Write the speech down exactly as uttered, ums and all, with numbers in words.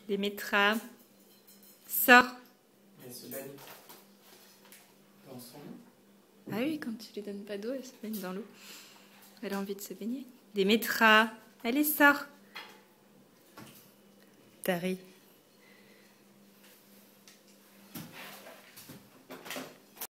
Démétra, sors. Elle se baigne dans son eau. Ah oui, quand tu lui donnes pas d'eau, elle se baigne dans l'eau. Elle a envie de se baigner. Démétra, allez, sors. Tari.